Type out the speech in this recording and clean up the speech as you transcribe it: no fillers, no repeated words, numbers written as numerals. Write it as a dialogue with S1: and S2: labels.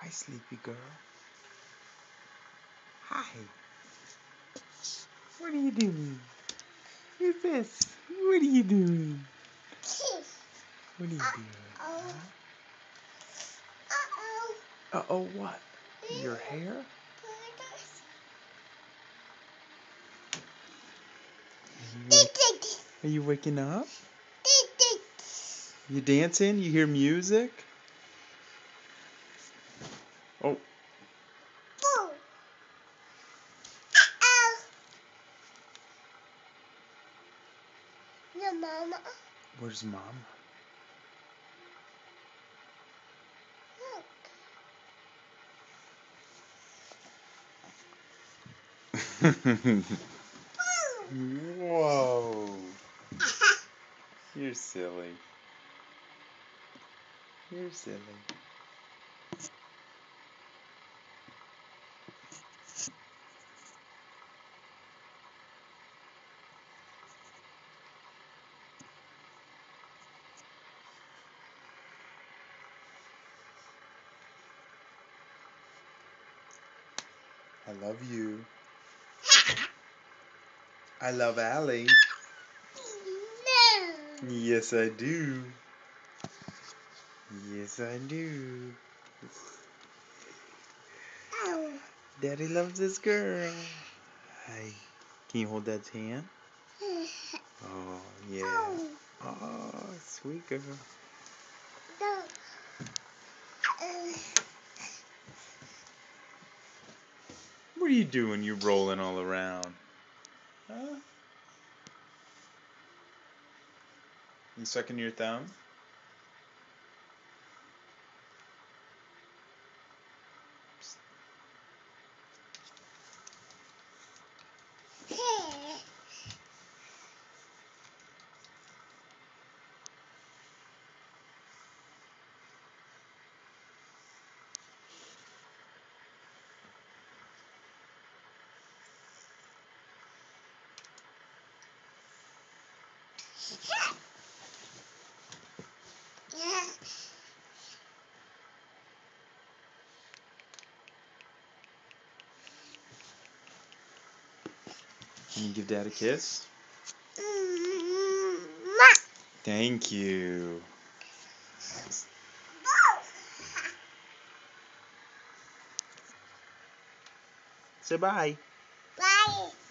S1: Hi, sleepy girl. Hi. What are you doing? Who's this? What are you doing? What are you doing? Uh-oh, what? Your hair? Are you waking up? You dancing? You hear music? Oh.
S2: Mama.
S1: Where's Mama? Whoa. You're silly. You're silly. I love you. I love Allie.
S2: No.
S1: Yes, I do. Yes, I do.
S2: Ow.
S1: Daddy loves this girl. Hi. Can you hold Dad's hand? Oh, yeah. Oh, sweet girl.
S2: No.
S1: What are you doing? You rolling all around. Huh? You sucking your thumb? Can you give Dad a kiss? Thank you. Say bye.
S2: Bye.